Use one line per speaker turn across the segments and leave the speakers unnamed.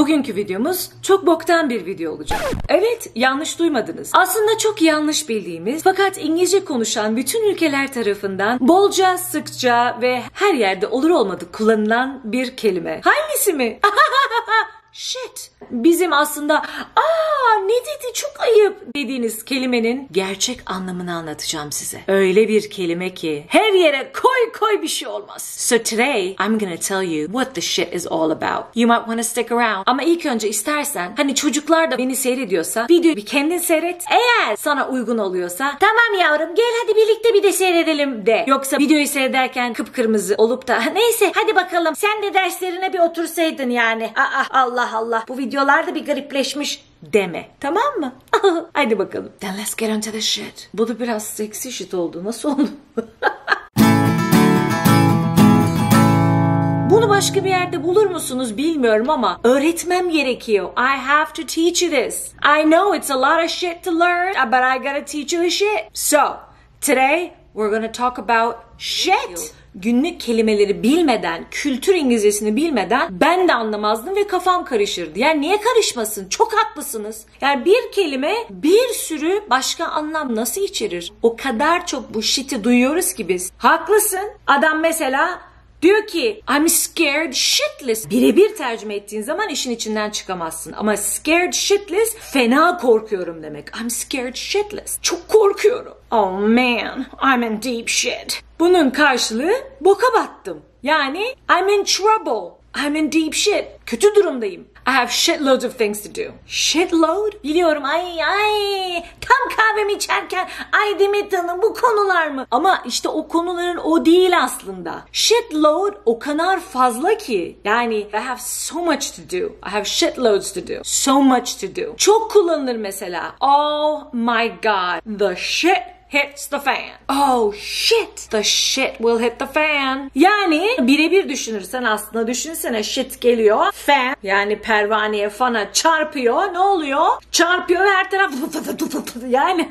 Bugünkü videomuz çok boktan bir video olacak. Evet, yanlış duymadınız. Aslında çok yanlış bildiğimiz fakat İngilizce konuşan bütün ülkeler tarafından bolca, sıkça ve her yerde olur olmadık kullanılan bir kelime. Hangisi mi? Shit. Bizim aslında ne dedi çok ayıp dediğiniz kelimenin gerçek anlamını anlatacağım size. Öyle bir kelime ki her yere koy bir şey olmaz. So today I'm gonna tell you what the shit is all about. You might wanna stick around. Ama ilk önce istersen hani çocuklar da beni seyrediyorsa videoyu bir kendin seyret. Eğer sana uygun oluyorsa tamam yavrum gel hadi birlikte bir de seyredelim de. Yoksa videoyu seyrederken kıpkırmızı olup da neyse hadi bakalım sen de derslerine bir otursaydın yani. Allah Allah bu videolar da bir garipleşmiş deme. Tamam mı? Hadi bakalım. Then let's get into the shit. Bu da biraz seksi shit oldu. Nasıl oldu? Bunu başka bir yerde bulur musunuz bilmiyorum ama öğretmem gerekiyor. I have to teach you this. I know it's a lot of shit to learn, but I gotta teach you the shit. So, today we're gonna talk about shit. Günlük kelimeleri bilmeden, kültür İngilizcesini bilmeden ben de anlamazdım ve kafam karışırdı. Yani niye karışmasın? Çok haklısınız. Yani bir kelime bir sürü başka anlam nasıl içerir? O kadar çok bu shit'i duyuyoruz ki biz. Haklısın. Adam mesela diyor ki I'm scared shitless. Birebir tercüme ettiğin zaman işin içinden çıkamazsın. Ama scared shitless fena korkuyorum demek. I'm scared shitless. Çok korkuyorum. Oh man, I'm in deep shit. Bunun karşılığı boka battım. Yani I'm in trouble. I'm in deep shit. Kötü durumdayım. I have shitloads of things to do. Shitload? Biliyorum tam kahvemi içerken ay Demet Hanım bu konular mı? Ama işte o konuların o değil aslında. Shitload o kadar fazla ki. Yani I have so much to do. I have shitloads to do. So much to do. Çok kullanılır mesela. Oh my god. The shit hits the fan. Oh shit. The shit will hit the fan. Yani birebir düşünürsen aslında düşünsene shit geliyor. Fan yani pervaneye fana çarpıyor. Ne oluyor? Çarpıyor ve her taraf yani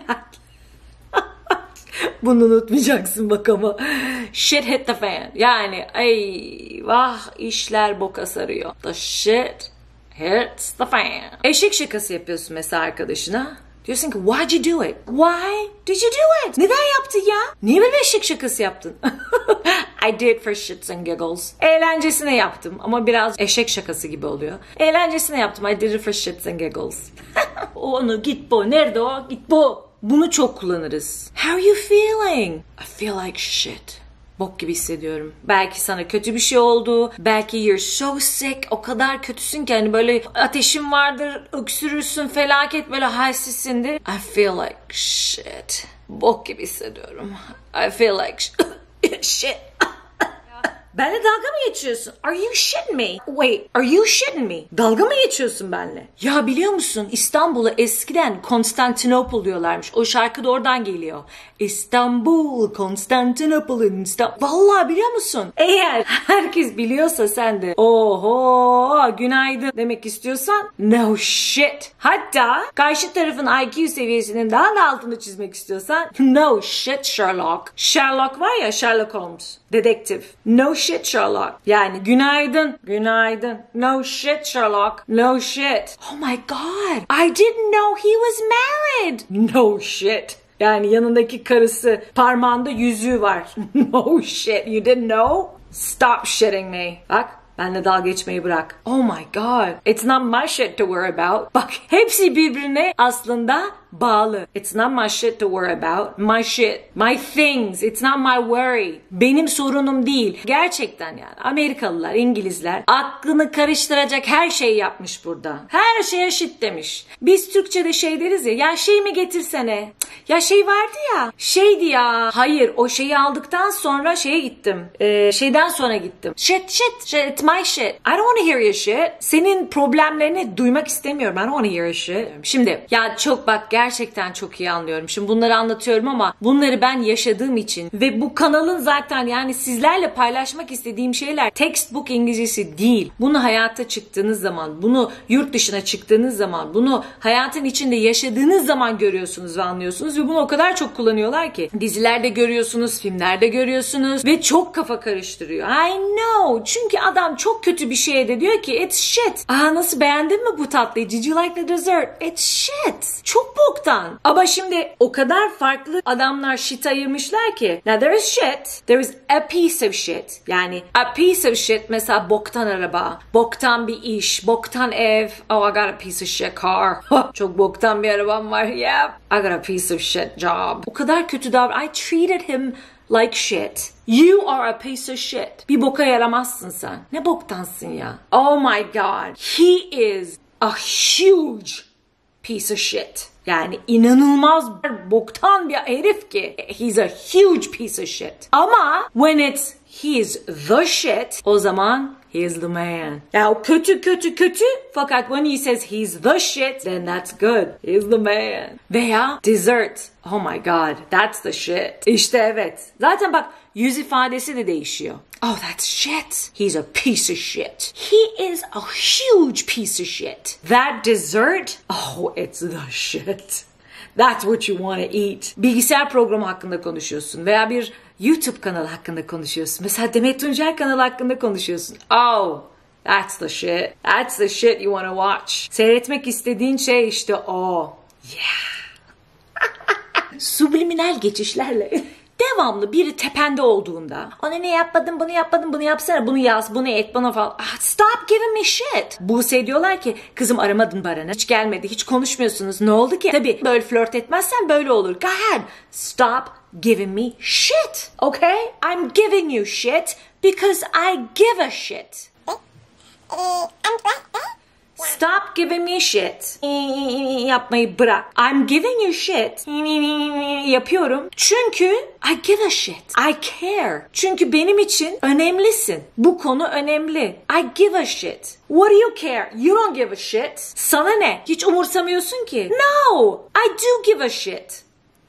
bunu unutmayacaksın bak ama. Shit hit the fan. Yani eyvah işler boka sarıyor. The shit hits the fan. Eşek şakası yapıyorsun mesela arkadaşına. Diyorsun ki why'd you do it? Why did you do it? Neden yaptın ya? Niye böyle eşek şakası yaptın? I did it for shits and giggles. Eğlencesine yaptım ama biraz eşek şakası gibi oluyor. Eğlencesine yaptım. I did it for shits and giggles. Onu git bu. Nerede o? Git bu. Bunu çok kullanırız. How are you feeling? I feel like shit. Bok gibi hissediyorum. Belki sana kötü bir şey oldu. Belki you're so sick. O kadar kötüsün ki hani böyle ateşin vardır, öksürürsün, felaket böyle halsizsindir. I feel like shit. Bok gibi hissediyorum. I feel like shit. Benle dalga mı geçiyorsun? Are you shitting me? Wait, are you shitting me? Dalga mı geçiyorsun benle? Ya biliyor musun İstanbul'a eskiden Konstantinopol diyorlarmış. O şarkı da oradan geliyor. İstanbul, Konstantinopol, Vallahi biliyor musun? Eğer herkes biliyorsa sen de oho günaydın demek istiyorsan no shit. Hatta karşı tarafın IQ seviyesinin daha da altını çizmek istiyorsan no shit Sherlock. Sherlock var ya Sherlock Holmes. Dedektif. No shit Sherlock. Yani günaydın. Günaydın. No shit Sherlock. No shit. Oh my god. I didn't know he was married. No shit. Yani yanındaki karısı parmağında yüzüğü var. No shit. You didn't know? Stop shitting me. Bak. Benle dalga geçmeyi bırak. Oh my god. It's not my shit to worry about. Bak hepsi birbirine aslında bağlı. It's not my shit to worry about. My shit. My things. It's not my worry. Benim sorunum değil. Gerçekten yani Amerikalılar, İngilizler aklını karıştıracak her şeyi yapmış burada. Her şeye shit demiş. Biz Türkçe'de şey deriz ya şey mi getirsene. Ya şey vardı ya. Şeydi ya. Hayır o şeyi aldıktan sonra şeye gittim. Şeyden sonra gittim. Shit. It's my shit. I don't want to hear your shit. Senin problemlerini duymak istemiyorum. I don't want to hear your shit. Şimdi ya çok bak gerçekten çok iyi anlıyorum. Şimdi bunları anlatıyorum ama bunları ben yaşadığım için ve bu kanalın zaten yani sizlerle paylaşmak istediğim şeyler textbook İngilizcesi değil. Bunu hayata çıktığınız zaman, bunu yurt dışına çıktığınız zaman, bunu hayatın içinde yaşadığınız zaman görüyorsunuz ve anlıyorsunuz ve bunu o kadar çok kullanıyorlar ki. Dizilerde görüyorsunuz, filmlerde görüyorsunuz ve çok kafa karıştırıyor. I know. Çünkü adam boktan çok kötü bir şeye de diyor ki it's shit. Aa, nasıl, beğendin mi bu tatlıyı? Did you like the dessert? It's shit. Çok boktan. Ama şimdi o kadar farklı adamlar shit ayırmışlar ki. Now there is shit. There is a piece of shit. Yani a piece of shit mesela boktan araba, boktan bir iş, boktan ev. Oh, I got a piece of shit car. Çok boktan bir arabam var. Yeah. I got a piece of shit job. O kadar kötü davran. I treated him like shit. You are a piece of shit. Bir boka yaramazsın sen. Ne boktansın ya? Oh my god. He is a huge piece of shit. Yani inanılmaz boktan bir herif ki. He's a huge piece of shit. Ama when it's he's the shit, o zaman he's the man. Ya kötü fakat when he says he's the shit, then that's good. He's the man. Veya dessert. Oh my god, that's the shit. İşte evet. Zaten bak yüz ifadesi de değişiyor. Oh, that's shit. He's a piece of shit. He is a huge piece of shit. That dessert, oh, it's the shit. That's what you want to eat. Bilgisayar programı hakkında konuşuyorsun veya bir YouTube kanalı hakkında konuşuyorsun. Mesela Demet Tuncer kanalı hakkında konuşuyorsun. Oh, that's the shit. That's the shit you want to watch. Seyretmek istediğin şey işte o. Yeah. Subliminal geçişlerle devamlı biri tepende olduğunda ona ne yapmadın, bunu yapmadın, bunu yapsana, bunu yaz, bunu et, bana falan. Stop giving me shit. Buse diyorlar ki kızım aramadın Baran'ı. Hiç gelmedi, hiç konuşmuyorsunuz. Ne oldu ki? Tabii böyle flört etmezsen böyle olur. Go ahead. Stop giving me shit. Okay? I'm giving you shit because I give a shit. Stop giving me shit. Yapmayı bırak. I'm giving you shit. Yapıyorum. Çünkü I give a shit. I care. Çünkü benim için önemlisin. Bu konu önemli. I give a shit. What do you care? You don't give a shit. Sana ne? Hiç umursamıyorsun ki. No, I do give a shit.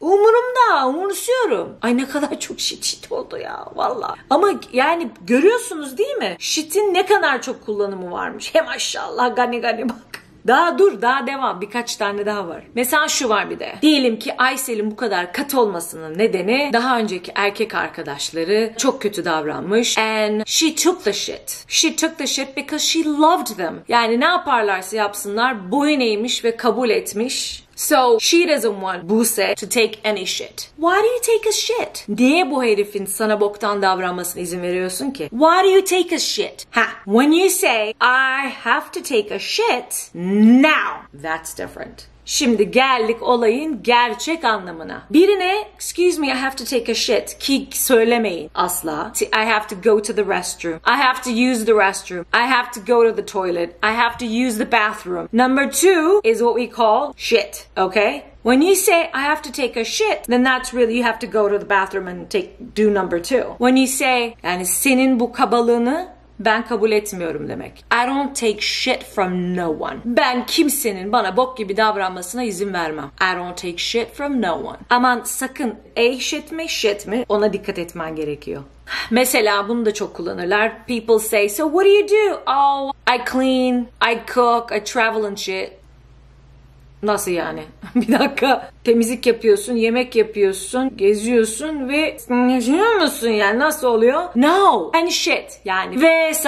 Umursuyorum. Ay ne kadar çok shit oldu ya valla. Ama yani görüyorsunuz değil mi? Shit'in ne kadar çok kullanımı varmış. He maşallah gani bak. Daha devam. Birkaç tane daha var. Mesela şu var bir de. Diyelim ki Aysel'in bu kadar katı olmasının nedeni daha önceki erkek arkadaşları çok kötü davranmış. And she took the shit. She took the shit because she loved them. Yani ne yaparlarsa yapsınlar boyun eğmiş ve kabul etmiş. So she doesn't want Buse to take any shit. Why do you take a shit? Niye bu herifin sana boktan davranmasına izin veriyorsun ki? Why do you take a shit? When you say I have to take a shit, now that's different. Şimdi geldik olayın gerçek anlamına. Birine excuse me I have to take a shit ki söylemeyin asla. I have to go to the restroom. I have to use the restroom. I have to go to the toilet. I have to use the bathroom. Number 2 is what we call shit. Okay? When you say I have to take a shit, then that's really you have to go to the bathroom and do number 2. When you say yani senin bu kabalığını ben kabul etmiyorum demek. I don't take shit from no one. Ben kimsenin bana bok gibi davranmasına izin vermem. I don't take shit from no one. Aman sakın shit mi? Ona dikkat etmen gerekiyor. Mesela bunu da çok kullanırlar. People say, so what do you do? Oh, I clean, I cook, I travel and shit. Nasıl yani? Bir dakika. Temizlik yapıyorsun, yemek yapıyorsun, geziyorsun ve yaşıyor musun yani? Nasıl oluyor? No. And shit. Yani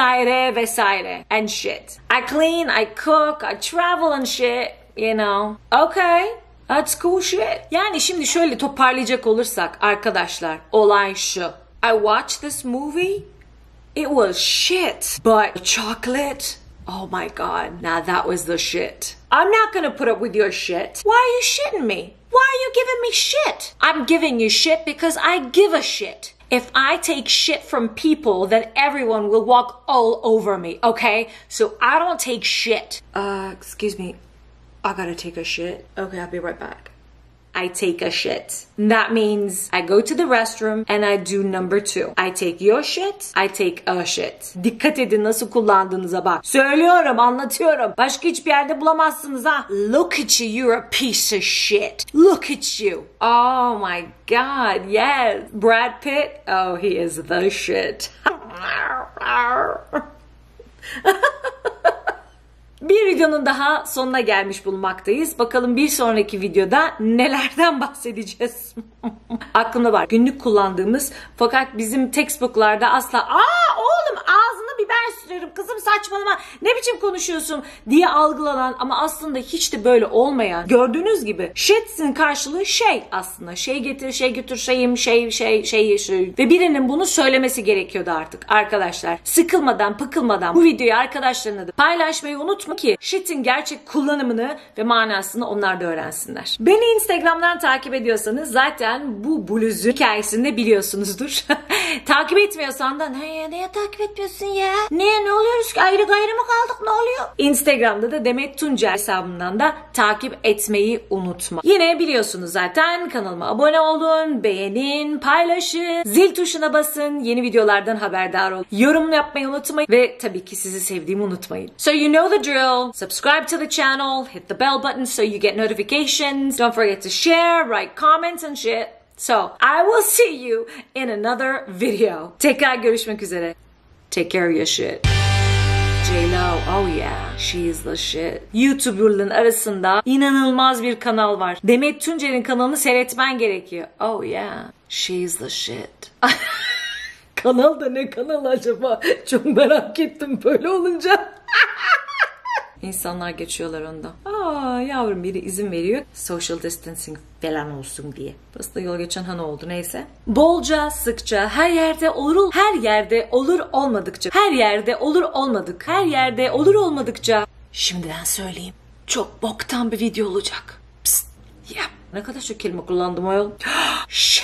vesaire. And shit. I clean, I cook, I travel and shit. You know. Okay. That's cool shit. Yani şimdi şöyle toparlayacak olursak arkadaşlar. Olay şu. I watched this movie. It was shit. But chocolate. Oh my god. Now that was the shit. I'm not gonna put up with your shit. Why are you shitting me? Why are you giving me shit? I'm giving you shit because I give a shit. If I take shit from people, then everyone will walk all over me, okay? So I don't take shit. Excuse me. I gotta take a shit. Okay, I'll be right back. I take a shit. That means I go to the restroom and I do number 2. I take your shit, I take a shit. Dikkat edin nasıl kullandığınıza bak. Söylüyorum, anlatıyorum. Başka hiçbir yerde bulamazsınız ha. Look at you, you're a piece of shit. Look at you. Oh my god, yes. Brad Pitt, oh he is the shit. Bir videonun daha sonuna gelmiş bulunmaktayız. Bakalım bir sonraki videoda nelerden bahsedeceğiz? Aklımda var. Günlük kullandığımız fakat bizim textbooklarda asla oğlum ağzına biber gösteriyorum kızım, saçmalama, ne biçim konuşuyorsun diye algılanan ama aslında hiç de böyle olmayan, gördüğünüz gibi shit'in karşılığı şey aslında. Şey getir, şey götür, şeyim, şey. Ve birinin bunu söylemesi gerekiyordu artık arkadaşlar. Sıkılmadan, pıkılmadan bu videoyu arkadaşlarına da paylaşmayı unutma ki shit'in gerçek kullanımını ve manasını onlar da öğrensinler. Beni Instagram'dan takip ediyorsanız zaten bu bluzun hikayesini de biliyorsunuzdur. Takip etmiyorsan da neye takip etmiyorsun ya? Ne oluyoruz ki? Ayrı gayrı mı kaldık? Ne oluyor? Instagram'da da Demet Tuncer hesabından da takip etmeyi unutma. Yine biliyorsunuz zaten, kanalıma abone olun, beğenin, paylaşın, zil tuşuna basın, yeni videolardan haberdar olun. Yorum yapmayı unutmayın ve tabii ki sizi sevdiğimi unutmayın. So you know the drill. Subscribe to the channel, hit the bell button so you get notifications. Don't forget to share, write comments and shit. So I will see you in another video. Tekrar görüşmek üzere. Take care of your shit. J-Lo, oh yeah, she is the shit. YouTuber'ların arasında inanılmaz bir kanal var. Demet Tuncer'in kanalını seyretmen gerekiyor. Oh yeah, she is the shit. Kanal da ne kanal acaba? Çok merak ettim böyle olunca. İnsanlar geçiyorlar onda. Aa yavrum, biri izin veriyor. Social distancing falan olsun diye. Burası da yol geçen han oldu, neyse. Bolca, sıkça, her yerde olur olmadıkça. Her yerde olur olmadık. Her yerde olur olmadıkça. Şimdiden söyleyeyim. Çok boktan bir video olacak. Psst. Yap. Ne kadar çok kelime kullandım o yol.